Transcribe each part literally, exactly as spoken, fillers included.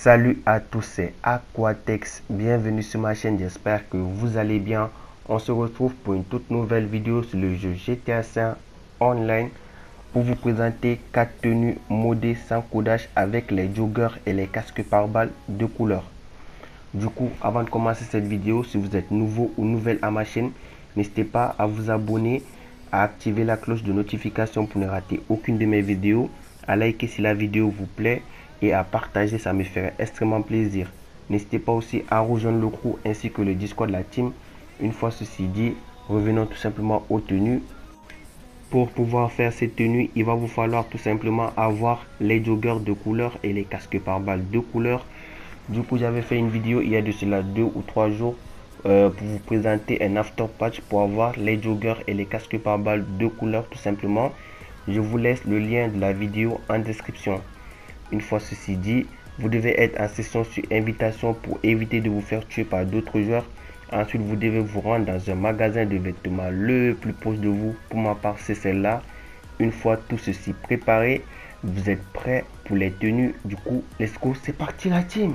Salut à tous, c'est Aquatex, bienvenue sur ma chaîne, j'espère que vous allez bien. On se retrouve pour une toute nouvelle vidéo sur le jeu G T A cinq Online pour vous présenter quatre tenues modées sans codage avec les joggers et les casques pare-balles de couleur. Du coup, avant de commencer cette vidéo, si vous êtes nouveau ou nouvelle à ma chaîne, n'hésitez pas à vous abonner, à activer la cloche de notification pour ne rater aucune de mes vidéos, à liker si la vidéo vous plaît et à partager, ça me ferait extrêmement plaisir. N'hésitez pas aussi à rejoindre le crew ainsi que le Discord de la team. Une fois ceci dit, revenons tout simplement aux tenues. Pour pouvoir faire ces tenues, il va vous falloir tout simplement avoir les joggers de couleur et les casques pare-balles de couleur. Du coup, j'avais fait une vidéo il y a de cela deux ou trois jours euh, pour vous présenter un after patch pour avoir les joggers et les casques pare-balles de couleur tout simplement. Je vous laisse le lien de la vidéo en description. Une fois ceci dit, vous devez être en session sur invitation pour éviter de vous faire tuer par d'autres joueurs. Ensuite, vous devez vous rendre dans un magasin de vêtements le plus proche de vous. Pour ma part, c'est celle-là. Une fois tout ceci préparé, vous êtes prêts pour les tenues. Du coup, let's go, c'est parti la team.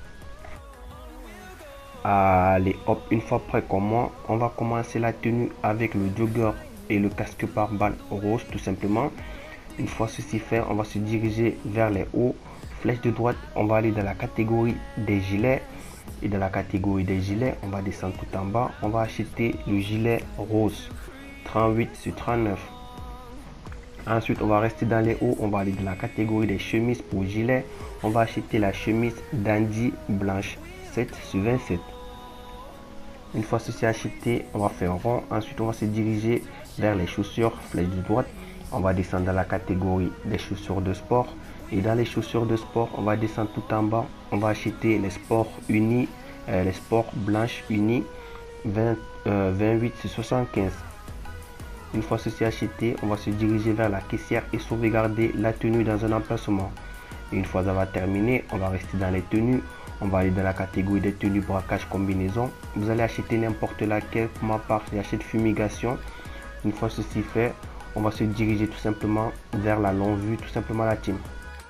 Allez, hop, une fois prêt comme moi, on va commencer la tenue avec le jogger et le casque pare-balles rose tout simplement. Une fois ceci fait, on va se diriger vers les hauts. Flèche de droite, on va aller dans la catégorie des gilets. Et dans la catégorie des gilets, on va descendre tout en bas. On va acheter le gilet rose, trente-huit sur trente-neuf. Ensuite, on va rester dans les hauts. On va aller dans la catégorie des chemises pour gilets. On va acheter la chemise dandy blanche, sept sur vingt-sept. Une fois ceci acheté, on va faire rond. Ensuite, on va se diriger vers les chaussures, flèche de droite. On va descendre dans la catégorie des chaussures de sport. Et dans les chaussures de sport, on va descendre tout en bas. On va acheter les sports unis, euh, les sports blanches unis, vingt, euh, vingt-huit sur soixante-quinze. Une fois ceci acheté, on va se diriger vers la caissière et sauvegarder la tenue dans un emplacement. Et une fois ça va terminer, on va rester dans les tenues. On va aller dans la catégorie des tenues braquage combinaison. Vous allez acheter n'importe laquelle. Pour ma part, j'achète fumigation. Une fois ceci fait, on va se diriger tout simplement vers la longue vue, tout simplement la team.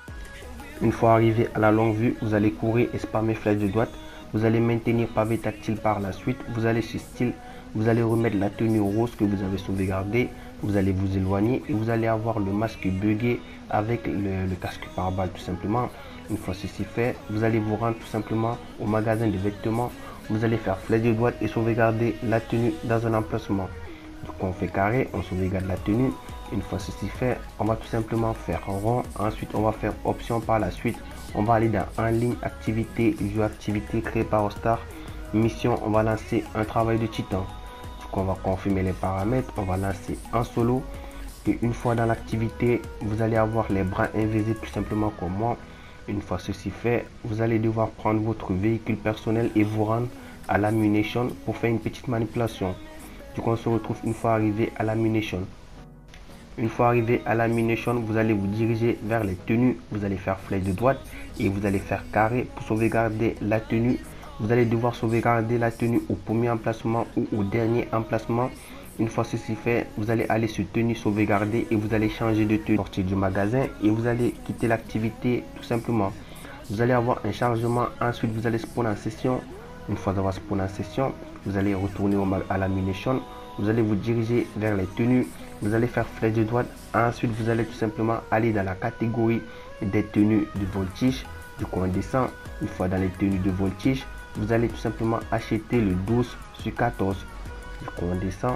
Une fois arrivé à la longue vue, vous allez courir et spammer flèche de droite. Vous allez maintenir pavé tactile par la suite. Vous allez sur style, vous allez remettre la tenue rose que vous avez sauvegardée. Vous allez vous éloigner et vous allez avoir le masque buggé avec le, le casque pare-balles tout simplement. Une fois ceci fait, vous allez vous rendre tout simplement au magasin de vêtements. Vous allez faire flèche de droite et sauvegarder la tenue dans un emplacement. Donc on fait carré, on sauvegarde la tenue. Une fois ceci fait, on va tout simplement faire rond. Ensuite, on va faire option par la suite. On va aller dans en ligne, activité, jeu activité créé par Star. Mission, on va lancer un travail de titan. Donc on va confirmer les paramètres. On va lancer en solo. Et une fois dans l'activité, vous allez avoir les bras invisibles tout simplement comme moi. Une fois ceci fait, vous allez devoir prendre votre véhicule personnel et vous rendre à l'ammunition pour faire une petite manipulation. Donc on se retrouve une fois arrivé à l'ammunition. Une fois arrivé à l'ammunition, vous allez vous diriger vers les tenues. Vous allez faire flèche de droite et vous allez faire carré pour sauvegarder la tenue. Vous allez devoir sauvegarder la tenue au premier emplacement ou au dernier emplacement. Une fois ceci fait, vous allez aller sur tenue sauvegarder et vous allez changer de tenue, sortir du magasin et vous allez quitter l'activité tout simplement. Vous allez avoir un chargement, ensuite vous allez spawn en session. Une fois d'avoir spawn en session, vous allez retourner au à l'ammunition. Vous allez vous diriger vers les tenues. Vous allez faire flèche de droite. Ensuite, vous allez tout simplement aller dans la catégorie des tenues de voltige. Du coup, on descend. Une fois dans les tenues de voltige, vous allez tout simplement acheter le douze sur quatorze. Du coup, on descend.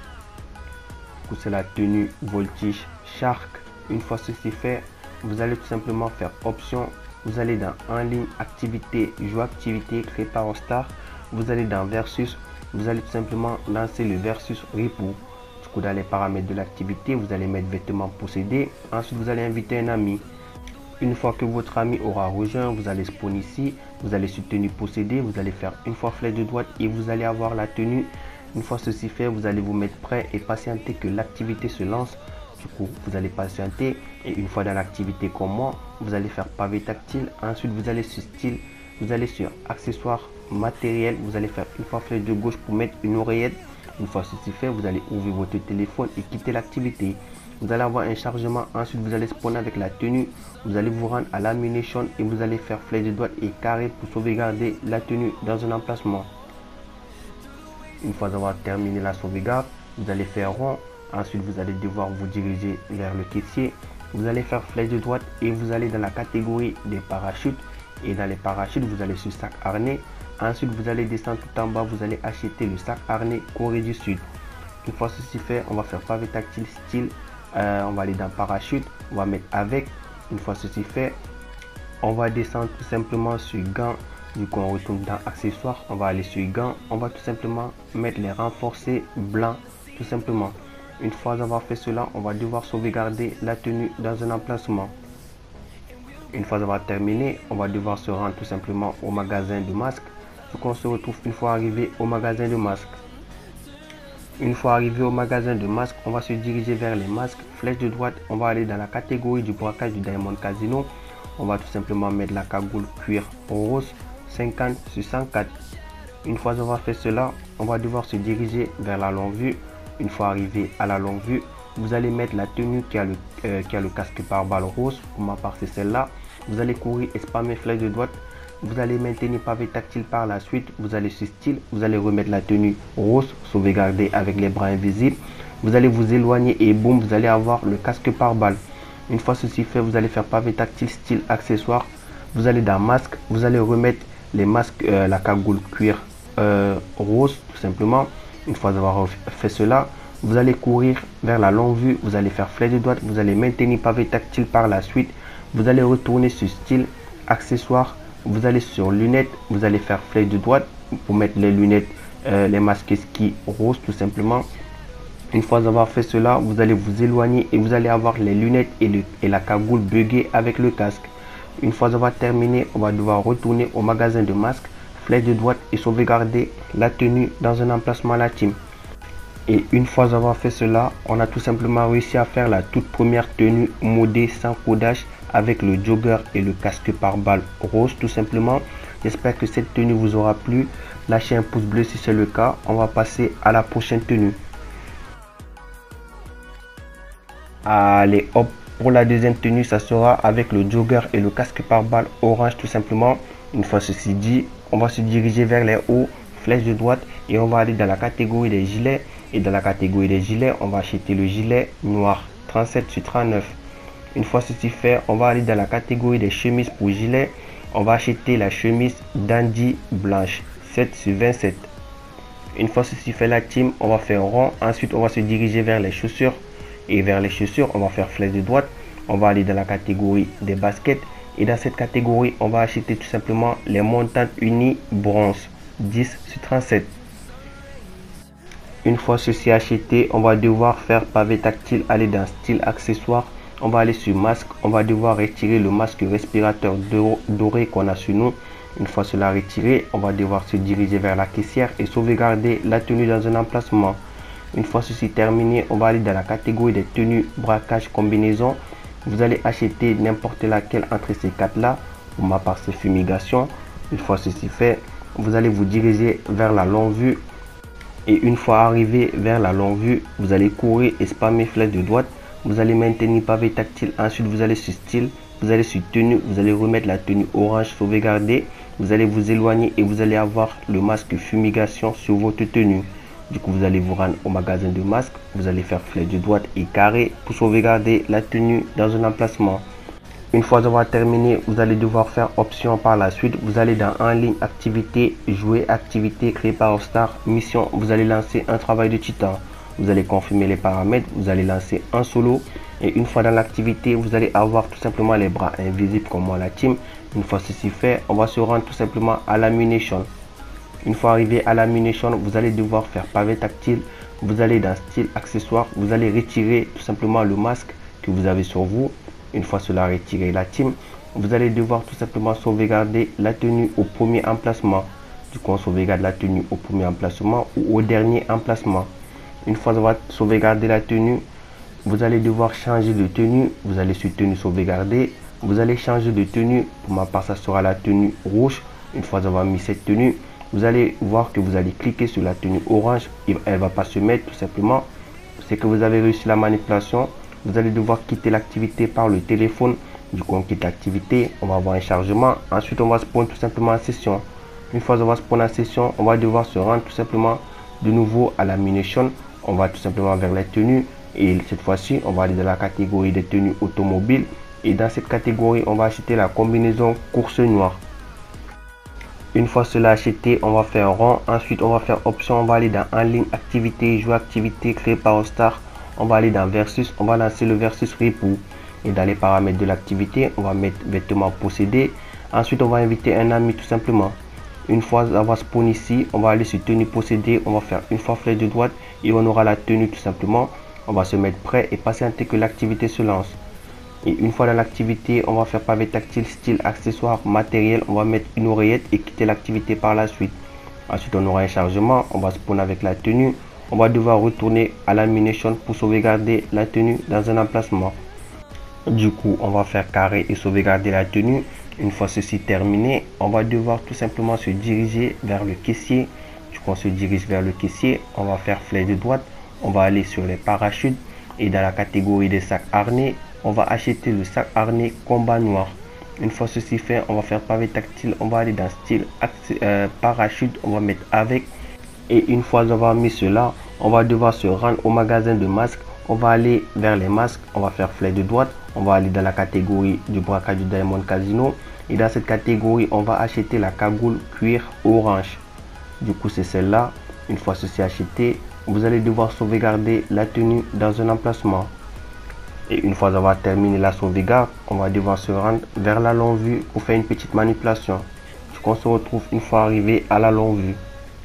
Du coup, c'est la tenue voltige Shark. Une fois ceci fait, vous allez tout simplement faire option. Vous allez dans en ligne, activité, jeu activité créé par Star. Vous allez dans versus. Vous allez tout simplement lancer le versus repos. Du coup, dans les paramètres de l'activité, vous allez mettre vêtements possédés. Ensuite, vous allez inviter un ami. Une fois que votre ami aura rejoint, vous allez spawn ici. Vous allez sur tenue possédée. Vous allez faire une fois flèche de droite et vous allez avoir la tenue. Une fois ceci fait, vous allez vous mettre prêt et patienter que l'activité se lance. Du coup, vous allez patienter et une fois dans l'activité comme moi, vous allez faire pavé tactile. Ensuite, vous allez sur style, vous allez sur accessoires matériel. Vous allez faire une fois flèche de gauche pour mettre une oreillette. Une fois ceci fait, vous allez ouvrir votre téléphone et quitter l'activité. vous allez avoir un chargement. Ensuite, vous allez spawner avec la tenue. Vous allez vous rendre à l'ammunition et vous allez faire flèche de droite et carré pour sauvegarder la tenue dans un emplacement. Une fois avoir terminé la sauvegarde, vous allez faire rond. Ensuite, vous allez devoir vous diriger vers le caissier. Vous allez faire flèche de droite et vous allez dans la catégorie des parachutes. Et dans les parachutes, vous allez sur sac harnais. Ensuite, vous allez descendre tout en bas. Vous allez acheter le sac harnais Corée du Sud. Une fois ceci fait, on va faire pavé tactile style. Euh, on va aller dans parachute. On va mettre avec. Une fois ceci fait, on va descendre tout simplement sur gants. Du coup, on retourne dans accessoires. On va aller sur gants. On va tout simplement mettre les renforcés blancs. Tout simplement. Une fois avoir fait cela, on va devoir sauvegarder la tenue dans un emplacement. Une fois avoir terminé, on va devoir se rendre tout simplement au magasin de masques. Donc on se retrouve une fois arrivé au magasin de masques. Une fois arrivé au magasin de masques, on va se diriger vers les masques. Flèche de droite, on va aller dans la catégorie du braquage du Diamond Casino. On va tout simplement mettre la cagoule cuir rose cinquante sur cent quatre. Une fois avoir fait cela, on va devoir se diriger vers la longue vue. Une fois arrivé à la longue vue, vous allez mettre la tenue qui a le, euh, qui a le casque par balle rose. Pour ma part, c'est celle-là. Vous allez courir et spammer flèche de droite. Vous allez maintenir pavé tactile par la suite. Vous allez sur style. Vous allez remettre la tenue rose, sauvegarder avec les bras invisibles. Vous allez vous éloigner et boum, vous allez avoir le casque par balle. Une fois ceci fait, vous allez faire pavé tactile style accessoire. Vous allez dans masque. Vous allez remettre les masques, euh, la cagoule cuir euh, rose tout simplement. Une fois avoir fait cela, vous allez courir vers la longue vue. Vous allez faire flèche de droite. Vous allez maintenir pavé tactile par la suite. Vous allez retourner sur style accessoire. Vous allez sur lunettes. Vous allez faire flèche de droite pour mettre les lunettes, euh, les masques ski rose tout simplement. Une fois avoir fait cela, vous allez vous éloigner et vous allez avoir les lunettes et, le, et la cagoule buggée avec le casque. Une fois avoir terminé, on va devoir retourner au magasin de masques, flèche de droite et sauvegarder la tenue dans un emplacement à la team. Et une fois avoir fait cela, on a tout simplement réussi à faire la toute première tenue modée sans codage avec le jogger et le casque par balle rose tout simplement. J'espère que cette tenue vous aura plu. Lâchez un pouce bleu si c'est le cas. On va passer à la prochaine tenue. Allez hop, pour la deuxième tenue, ça sera avec le jogger et le casque par balle orange tout simplement. Une fois ceci dit, on va se diriger vers les hauts, flèche de droite et on va aller dans la catégorie des gilets. Et dans la catégorie des gilets, on va acheter le gilet noir trente-sept sur trente-neuf. Une fois ceci fait, on va aller dans la catégorie des chemises pour gilets. On va acheter la chemise dandy blanche sept sur vingt-sept. Une fois ceci fait la team, on va faire rond. Ensuite, on va se diriger vers les chaussures. Et vers les chaussures, on va faire flèche de droite. On va aller dans la catégorie des baskets. Et dans cette catégorie, on va acheter tout simplement les montantes unies bronze dix sur trente-sept. Une fois ceci acheté, on va devoir faire pavé tactile, aller dans style accessoire. On va aller sur masque. On va devoir retirer le masque respirateur doré qu'on a sur nous. Une fois cela retiré, on va devoir se diriger vers la caissière et sauvegarder la tenue dans un emplacement. Une fois ceci terminé, on va aller dans la catégorie des tenues braquage combinaison. Vous allez acheter n'importe laquelle entre ces quatre là. Pour ma part, c'est fumigation. Une fois ceci fait, vous allez vous diriger vers la longue vue. Et une fois arrivé vers la longue vue, vous allez courir et spammer flèche de droite. Vous allez maintenir pavé tactile. Ensuite, vous allez sur style. Vous allez sur tenue. Vous allez remettre la tenue orange sauvegardée. Vous allez vous éloigner et vous allez avoir le masque fumigation sur votre tenue. Du coup, vous allez vous rendre au magasin de masques. Vous allez faire flèche de droite et carré pour sauvegarder la tenue dans un emplacement. Une fois avoir terminé, vous allez devoir faire option par la suite. Vous allez dans en ligne, activité, jouer, activité créée par Star, mission. Vous allez lancer un travail de titan. Vous allez confirmer les paramètres. Vous allez lancer un solo. Et une fois dans l'activité, vous allez avoir tout simplement les bras invisibles comme moi la team. Une fois ceci fait, on va se rendre tout simplement à la munition. Une fois arrivé à la munition, vous allez devoir faire pavé tactile. Vous allez dans style accessoire. Vous allez retirer tout simplement le masque que vous avez sur vous. Une fois cela retiré la team, vous allez devoir tout simplement sauvegarder la tenue au premier emplacement. Du coup, on sauvegarde la tenue au premier emplacement ou au dernier emplacement. Une fois avoir sauvegardé la tenue, vous allez devoir changer de tenue. Vous allez sur tenue sauvegarder. Vous allez changer de tenue. Pour ma part, ça sera la tenue rouge. Une fois avoir mis cette tenue, vous allez voir que vous allez cliquer sur la tenue orange. Elle ne va pas se mettre tout simplement. C'est que vous avez réussi la manipulation. vous allez devoir quitter l'activité par le téléphone. Du coup, on quitte l'activité, on va avoir un chargement. Ensuite, on va spawn tout simplement en session. Une fois qu'on va spawn en session, on va devoir se rendre tout simplement de nouveau à la munition. On va tout simplement vers les tenues. Et cette fois-ci, on va aller dans la catégorie des tenues automobiles. Et dans cette catégorie, on va acheter la combinaison course noire. Une fois cela acheté, on va faire rang. Ensuite, on va faire option. On va aller dans en ligne, activité, jouer activité créée par Star. On va aller dans versus. On va lancer le versus Ripou. Et dans les paramètres de l'activité, on va mettre vêtements possédés. Ensuite, on va inviter un ami tout simplement. Une fois avoir spawn ici, on va aller sur tenue possédée. On va faire une fois flèche de droite et on aura la tenue tout simplement. On va se mettre prêt et patienter que l'activité se lance. Et une fois dans l'activité, on va faire pavé tactile, style, accessoire, matériel. On va mettre une oreillette et quitter l'activité par la suite. Ensuite, on aura un chargement. On va spawn avec la tenue. On va devoir retourner à la munition pour sauvegarder la tenue dans un emplacement. Du coup, on va faire carré et sauvegarder la tenue. Une fois ceci terminé, on va devoir tout simplement se diriger vers le caissier. Du coup, on se dirige vers le caissier. On va faire flèche de droite. On va aller sur les parachutes. Et dans la catégorie des sacs harnais, on va acheter le sac harnais combat noir. Une fois ceci fait, on va faire pavé tactile. On va aller dans style euh, parachute. On va mettre avec. Et une fois avoir mis cela, on va devoir se rendre au magasin de masques. On va aller vers les masques. On va faire flèche de droite. On va aller dans la catégorie du braquage du Diamond Casino. Et dans cette catégorie, on va acheter la cagoule cuir orange. Du coup, c'est celle-là. Une fois ceci acheté, vous allez devoir sauvegarder la tenue dans un emplacement. Et une fois avoir terminé la sauvegarde, on va devoir se rendre vers la longue vue pour faire une petite manipulation. Du coup, on se retrouve une fois arrivé à la longue vue.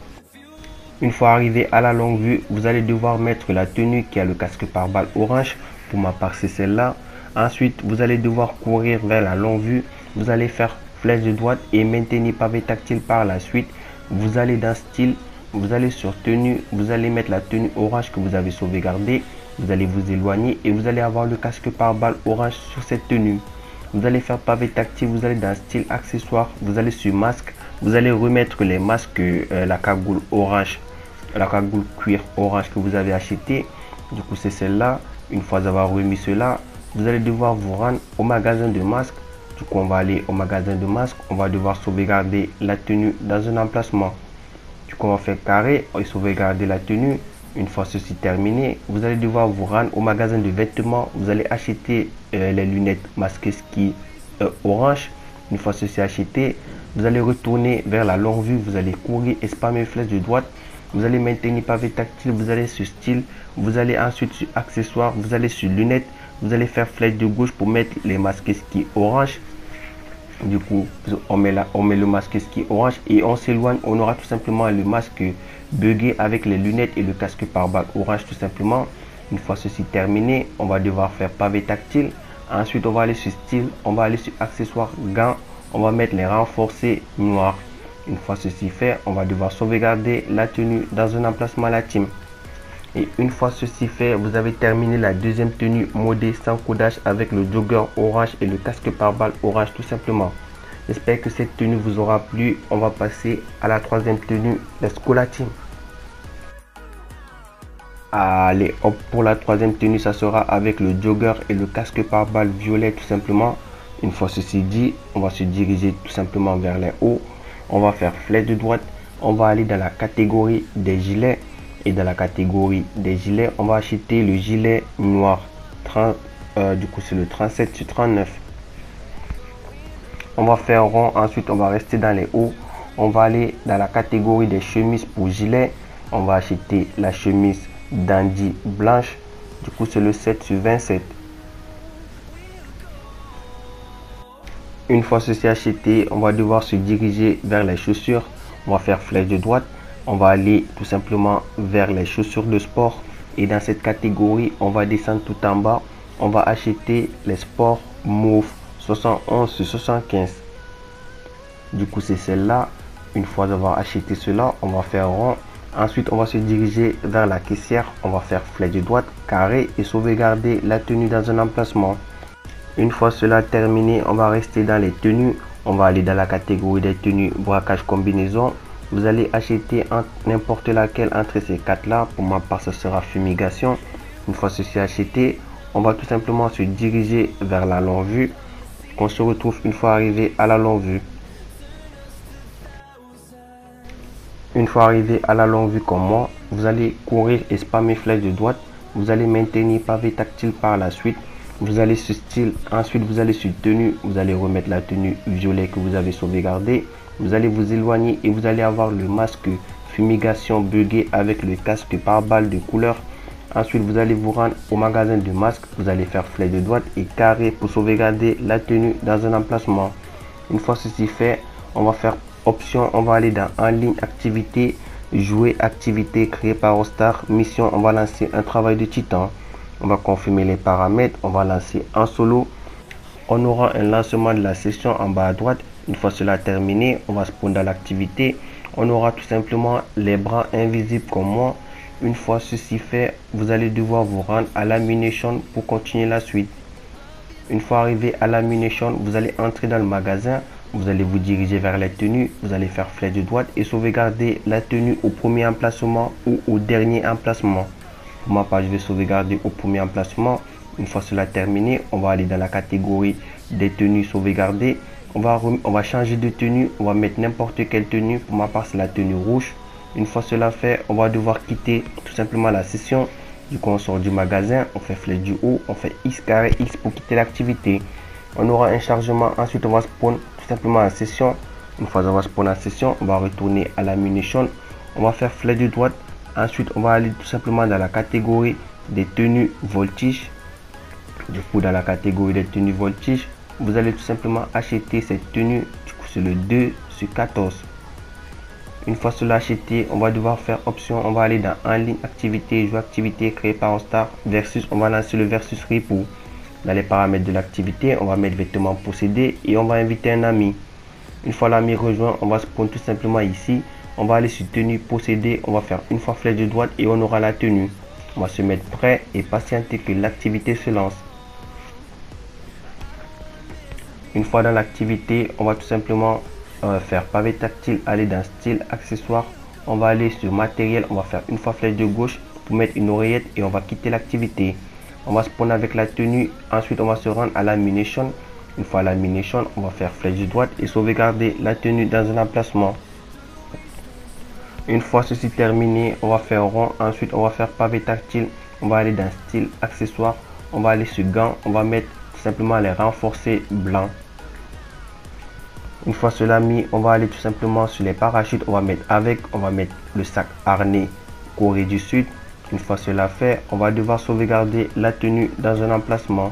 Une fois arrivé à la longue vue, vous allez devoir mettre la tenue qui a le casque pare-balles orange. Pour ma part, c'est celle-là. Ensuite, vous allez devoir courir vers la longue vue. Vous allez faire flèche de droite et maintenir pavé tactile par la suite. Vous allez dans style, vous allez sur tenue, vous allez mettre la tenue orange que vous avez sauvegardée. Vous allez vous éloigner et vous allez avoir le casque pare-balles orange sur cette tenue. Vous allez faire pavé tactile, vous allez dans style accessoire, vous allez sur masque. Vous allez remettre les masques, euh, la cagoule orange, la cagoule cuir orange que vous avez acheté. Du coup, c'est celle-là. Une fois avoir remis cela, vous allez devoir vous rendre au magasin de masques. Du coup, on va aller au magasin de masques. On va devoir sauvegarder la tenue dans un emplacement. Du coup, on va faire carré et sauvegarder la tenue. Une fois ceci terminé, vous allez devoir vous rendre au magasin de vêtements. Vous allez acheter euh, les lunettes masquées ski euh, orange. Une fois ceci acheté, vous allez retourner vers la longue vue. Vous allez courir et spammer flèche de droite. Vous allez maintenir pavé tactile. Vous allez sur style. Vous allez ensuite sur accessoires. Vous allez sur lunettes. Vous allez faire flèche de gauche pour mettre les masques ski orange. Du coup, on met, la, on met le masque ski orange et on s'éloigne. On aura tout simplement le masque buggé avec les lunettes et le casque pare-balles orange tout simplement. Une fois ceci terminé, on va devoir faire pavé tactile. Ensuite, on va aller sur style. On va aller sur accessoires, gants. On va mettre les renforcés noirs. Une fois ceci fait, on va devoir sauvegarder la tenue dans un emplacement à la team. Et une fois ceci fait, vous avez terminé la deuxième tenue modée sans codage avec le jogger orange et le casque pare-balles orange tout simplement. J'espère que cette tenue vous aura plu. On va passer à la troisième tenue. Let's go la team. Allez hop, pour la troisième tenue, ça sera avec le jogger et le casque pare-balles violet tout simplement. Une fois ceci dit, on va se diriger tout simplement vers les hauts. On va faire flèche de droite. On va aller dans la catégorie des gilets. Et dans la catégorie des gilets, on va acheter le gilet noir. trente, euh, du coup, c'est le trente-sept sur trente-neuf. On va faire rond. Ensuite, on va rester dans les hauts. On va aller dans la catégorie des chemises pour gilets. On va acheter la chemise dandy blanche. Du coup, c'est le sept sur vingt-sept. Une fois ceci acheté, on va devoir se diriger vers les chaussures. On va faire flèche de droite. On va aller tout simplement vers les chaussures de sport. Et dans cette catégorie, on va descendre tout en bas. On va acheter les sports mauve soixante et onze sur soixante-quinze. Du coup, c'est celle-là. Une fois avoir acheté cela, on va faire rond. Ensuite, on va se diriger vers la caissière. On va faire flèche de droite, carré et sauvegarder la tenue dans un emplacement. Une fois cela terminé, on va rester dans les tenues. On va aller dans la catégorie des tenues braquage combinaison. Vous allez acheter n'importe laquelle entre ces quatre là. Pour ma part, ce sera fumigation. Une fois ceci acheté, on va tout simplement se diriger vers la longue vue. On se retrouve une fois arrivé à la longue vue. Une fois arrivé à la longue vue comme moi, vous allez courir et spammer flèche de droite. Vous allez maintenir pavé tactile par la suite. Vous allez sur style, ensuite vous allez sur tenue. Vous allez remettre la tenue violet que vous avez sauvegardée. Vous allez vous éloigner et vous allez avoir le masque fumigation buggé avec le casque pare-balles de couleur. Ensuite, vous allez vous rendre au magasin de masques. Vous allez faire flèche de droite et carré pour sauvegarder la tenue dans un emplacement. Une fois ceci fait, on va faire option. On va aller dans en ligne activité, jouer activité créée par All-Star. Mission, on va lancer un travail de titan. On va confirmer les paramètres. On va lancer en solo. On aura un lancement de la session en bas à droite. Une fois cela terminé, on va spawn dans l'activité. On aura tout simplement les bras invisibles comme moi. Une fois ceci fait, vous allez devoir vous rendre à l'ammunition pour continuer la suite. Une fois arrivé à l'ammunition, vous allez entrer dans le magasin. Vous allez vous diriger vers les tenues. Vous allez faire flèche de droite et sauvegarder la tenue au premier emplacement ou au dernier emplacement. Pour ma part, je vais sauvegarder au premier emplacement. Une fois cela terminé, on va aller dans la catégorie des tenues sauvegardées. On va, on va changer de tenue. On va mettre n'importe quelle tenue. Pour ma part, c'est la tenue rouge. Une fois cela fait, on va devoir quitter tout simplement la session. Du coup, on sort du magasin, on fait flèche du haut, on fait X carré X pour quitter l'activité. On aura un chargement, ensuite on va spawn tout simplement en session. Une fois qu'on va spawn en session, on va retourner à la munition. On va faire flèche de droite. Ensuite, on va aller tout simplement dans la catégorie des tenues voltige. Du coup, dans la catégorie des tenues voltige, vous allez tout simplement acheter cette tenue. Du coup, c'est le deux sur quatorze. Une fois cela acheté, on va devoir faire option. On va aller dans en ligne activité, jouer activité créée par All-Star versus. On va lancer le versus repo. Dans les paramètres de l'activité, on va mettre vêtements possédés et on va inviter un ami. Une fois l'ami rejoint, on va spawn tout simplement ici. On va aller sur tenue possédée. On va faire une fois flèche de droite et on aura la tenue. On va se mettre prêt et patienter que l'activité se lance. Une fois dans l'activité, on va tout simplement euh, faire pavé tactile, aller dans style, accessoires. On va aller sur matériel, on va faire une fois flèche de gauche pour mettre une oreillette et on va quitter l'activité. On va spawn avec la tenue, ensuite on va se rendre à la munition. Une fois à la munition, on va faire flèche de droite et sauvegarder la tenue dans un emplacement. Une fois ceci terminé, on va faire rond, ensuite on va faire pavé tactile. On va aller dans style, accessoires. On va aller sur gants, on va mettre simplement les renforcer blancs. Une fois cela mis, on va aller tout simplement sur les parachutes. On va mettre avec, on va mettre le sac harnais Corée du Sud. Une fois cela fait, on va devoir sauvegarder la tenue dans un emplacement.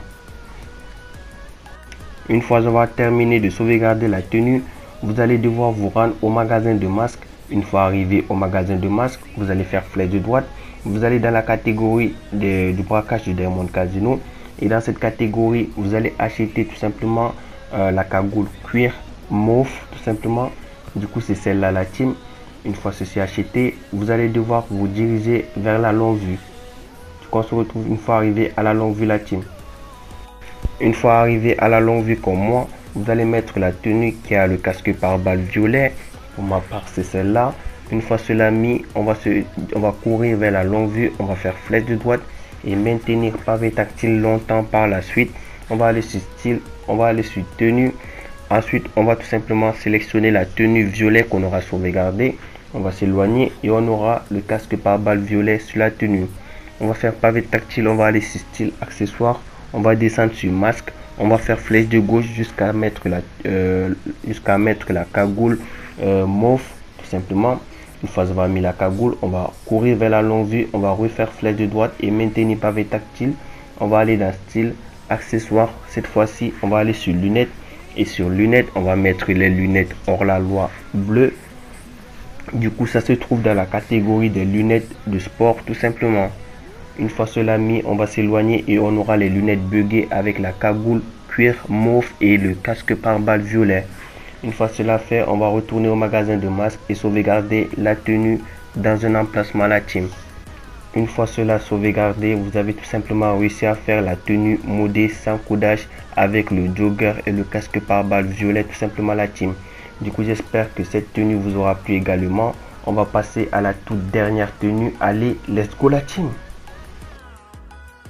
Une fois on va terminer de sauvegarder la tenue, vous allez devoir vous rendre au magasin de masques. Une fois arrivé au magasin de masques, vous allez faire flèche de droite. Vous allez dans la catégorie de, du braquage de Diamond Casino. Et dans cette catégorie, vous allez acheter tout simplement euh, la cagoule cuir mauve, tout simplement. Du coup, c'est celle-là la team. Une fois ceci acheté, vous allez devoir vous diriger vers la longue vue. Du coup, on se retrouve une fois arrivé à la longue vue la team. Une fois arrivé à la longue vue comme moi, vous allez mettre la tenue qui a le casque pare-balles violet. Pour ma part, c'est celle-là. Une fois cela mis, on va, se, on va courir vers la longue vue. On va faire flèche de droite et maintenir pavé tactile longtemps par la suite. On va aller sur style, on va aller sur tenue. Ensuite, on va tout simplement sélectionner la tenue violet qu'on aura sauvegardée. On va s'éloigner et on aura le casque pare-balles violet sur la tenue. On va faire pavé tactile, on va aller sur style, accessoires. On va descendre sur masque. On va faire flèche de gauche jusqu'à mettre la, euh, jusqu'à mettre la cagoule euh, mauve, tout simplement. Une fois qu'on a mis la cagoule, on va courir vers la longue vue. On va refaire flèche de droite et maintenir pavé tactile. On va aller dans style, accessoires. Cette fois-ci, on va aller sur lunettes. Et sur lunettes, on va mettre les lunettes hors la loi bleu. Du coup, ça se trouve dans la catégorie des lunettes de sport, tout simplement. Une fois cela mis, on va s'éloigner et on aura les lunettes buggées avec la cagoule cuir mauve et le casque pare-balles violet. Une fois cela fait, on va retourner au magasin de masques et sauvegarder la tenue dans un emplacement à la team. Une fois cela sauvegardé, vous avez tout simplement réussi à faire la tenue modée sans codage avec le jogger et le casque pare-balles violet, tout simplement la team. Du coup, j'espère que cette tenue vous aura plu également. On va passer à la toute dernière tenue. Allez, let's go la team!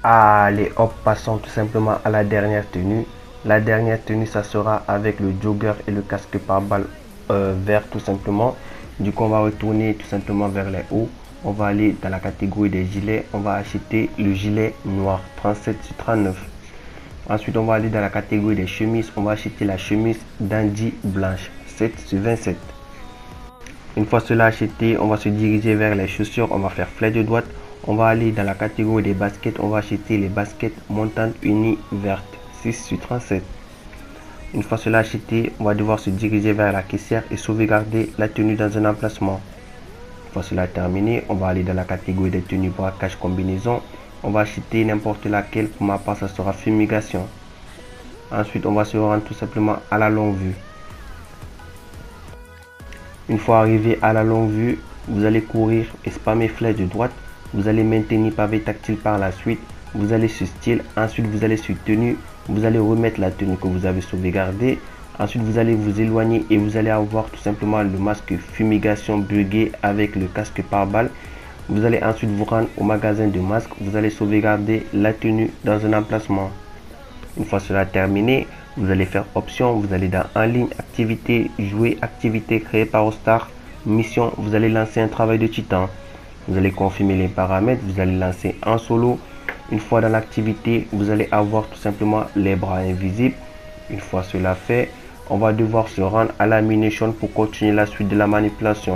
Allez hop, passons tout simplement à la dernière tenue. La dernière tenue, ça sera avec le jogger et le casque pare-balles euh, vert tout simplement. Du coup, on va retourner tout simplement vers les hauts. On va aller dans la catégorie des gilets. On va acheter le gilet noir trente-sept sur trente-neuf. Ensuite, on va aller dans la catégorie des chemises. On va acheter la chemise dandy blanche sept sur vingt-sept. Une fois cela acheté, on va se diriger vers les chaussures. On va faire flèche de droite. On va aller dans la catégorie des baskets. On va acheter les baskets montantes unies vertes six sur trente-sept. Une fois cela acheté, on va devoir se diriger vers la caissière et sauvegarder la tenue dans un emplacement. Une fois cela terminé, on va aller dans la catégorie des tenues braquage combinaison. On va acheter n'importe laquelle. Pour ma part, ça sera fumigation. Ensuite, on va se rendre tout simplement à la longue vue. Une fois arrivé à la longue vue, vous allez courir et spammer flèche de droite. Vous allez maintenir pavé tactile par la suite. Vous allez sur style. Ensuite, vous allez sur tenue. Vous allez remettre la tenue que vous avez sauvegardée. Ensuite, vous allez vous éloigner et vous allez avoir tout simplement le masque fumigation bugué avec le casque pare-balles. Vous allez ensuite vous rendre au magasin de masques. Vous allez sauvegarder la tenue dans un emplacement. Une fois cela terminé, vous allez faire option. Vous allez dans en ligne, activité, jouer, activité créée par Ostar, mission. Vous allez lancer un travail de titan. Vous allez confirmer les paramètres. Vous allez lancer en solo. Une fois dans l'activité, vous allez avoir tout simplement les bras invisibles. Une fois cela fait, on va devoir se rendre à la Mination pour continuer la suite de la manipulation.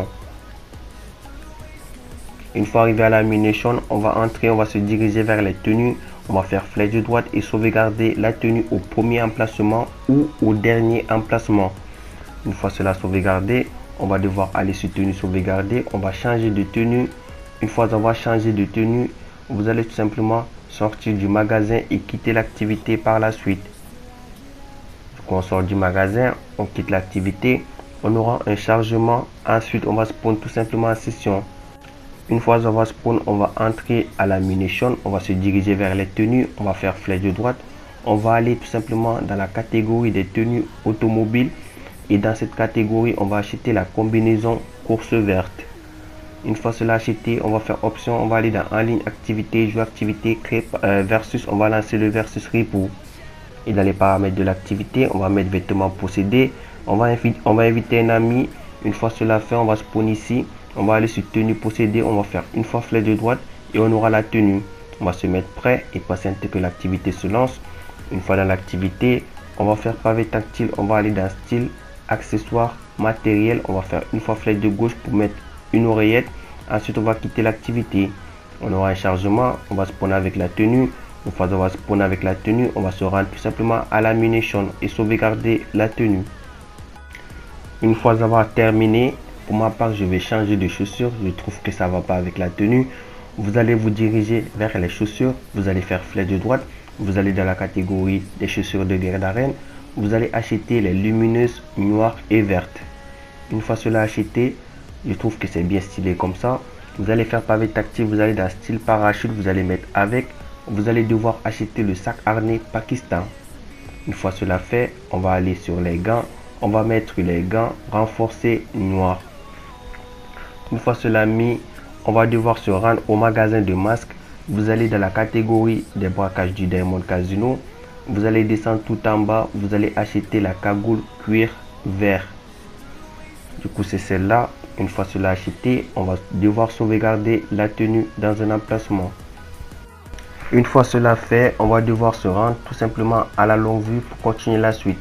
Une fois arrivé à la Mination, on va entrer, on va se diriger vers les tenues. On va faire flèche de droite et sauvegarder la tenue au premier emplacement ou au dernier emplacement. Une fois cela sauvegardé, on va devoir aller sur tenue sauvegarder. On va changer de tenue. Une fois on va changer de tenue, vous allez tout simplement sortir du magasin et quitter l'activité par la suite. Quand on sort du magasin, on quitte l'activité, on aura un chargement. Ensuite, on va spawn tout simplement en session. Une fois on va spawn, on va entrer à la Mination. On va se diriger vers les tenues. On va faire flèche de droite. On va aller tout simplement dans la catégorie des tenues automobiles. Et dans cette catégorie, on va acheter la combinaison course verte. Une fois cela acheté, on va faire option. On va aller dans en ligne, activité, jouer, activité, créer euh, versus. On va lancer le versus repo. Et dans les paramètres de l'activité, on va mettre vêtements possédés. On va, on va inviter un ami. Une fois cela fait, on va spawn ici. On va aller sur tenue possédée. On va faire une fois flèche de droite et on aura la tenue. On va se mettre prêt et patienter que l'activité se lance. Une fois dans l'activité, on va faire pavé tactile. On va aller dans style, accessoires, matériel. On va faire une fois flèche de gauche pour mettre une oreillette. Ensuite, on va quitter l'activité. On aura un chargement. On va spawn avec la tenue. Une fois on va spawn avec la tenue, on va se rendre tout simplement à la Mination et sauvegarder la tenue. Une fois avoir terminé, pour ma part, je vais changer de chaussures. Je trouve que ça va pas avec la tenue. Vous allez vous diriger vers les chaussures. Vous allez faire flèche de droite. Vous allez dans la catégorie des chaussures de guerre d'arène. Vous allez acheter les lumineuses noires et vertes. Une fois cela acheté, je trouve que c'est bien stylé comme ça. Vous allez faire pavé tactile. Vous allez dans style parachute. Vous allez mettre avec. Vous allez devoir acheter le sac harnais Pakistan. Une fois cela fait, on va aller sur les gants. On va mettre les gants renforcés noirs. Une fois cela mis, on va devoir se rendre au magasin de masques. Vous allez dans la catégorie des braquages du Diamond Casino. Vous allez descendre tout en bas. Vous allez acheter la cagoule cuir vert. Du coup, c'est celle-là. Une fois cela acheté, on va devoir sauvegarder la tenue dans un emplacement. Une fois cela fait, on va devoir se rendre tout simplement à la longue vue pour continuer la suite.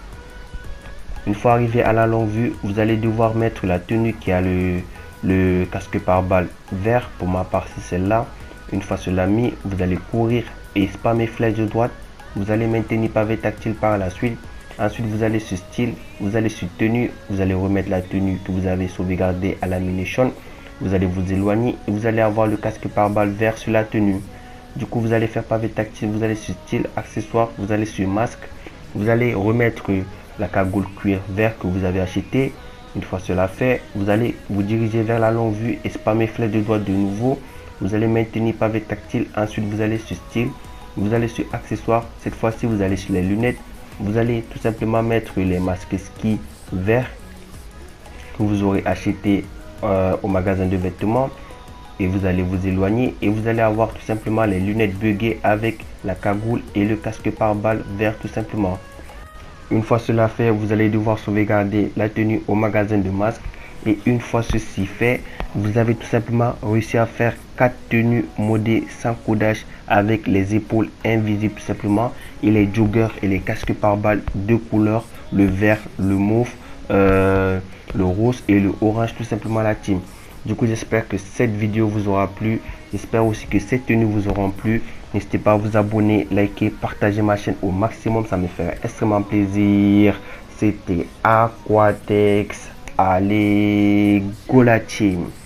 Une fois arrivé à la longue vue, vous allez devoir mettre la tenue qui a le, le casque pare-balles vert. Pour ma part, c'est celle-là. Une fois cela mis, vous allez courir et spammer flèche de droite. Vous allez maintenir pavé tactile par la suite. Ensuite, vous allez sur style, vous allez sur tenue. Vous allez remettre la tenue que vous avez sauvegardée à la Mination. Vous allez vous éloigner et vous allez avoir le casque pare-balles vert sur la tenue. Du coup, vous allez faire pavé tactile, vous allez sur style, accessoires, vous allez sur masque. Vous allez remettre la cagoule cuir vert que vous avez acheté. Une fois cela fait, vous allez vous diriger vers la longue vue et spammer flèche de droite de nouveau. Vous allez maintenir pavé tactile. Ensuite, vous allez sur style, vous allez sur accessoires. Cette fois-ci, vous allez sur les lunettes. Vous allez tout simplement mettre les masques ski verts que vous aurez acheté euh, au magasin de vêtements. et vous allez vous éloigner et vous allez avoir tout simplement les lunettes buggées avec la cagoule et le casque pare-balles vert tout simplement. Une fois cela fait, vous allez devoir sauvegarder la tenue au magasin de masques. Et une fois ceci fait, vous avez tout simplement réussi à faire quatre tenues modées sans codage avec les épaules invisibles tout simplement et les joggers et les casques pare-balles de couleur, le vert, le mauve, euh, le rose et le orange tout simplement la team. Du coup, j'espère que cette vidéo vous aura plu. J'espère aussi que ces tenues vous auront plu. N'hésitez pas à vous abonner, liker, partager ma chaîne au maximum. Ça me ferait extrêmement plaisir. C'était Aquatex. Allez, go la team!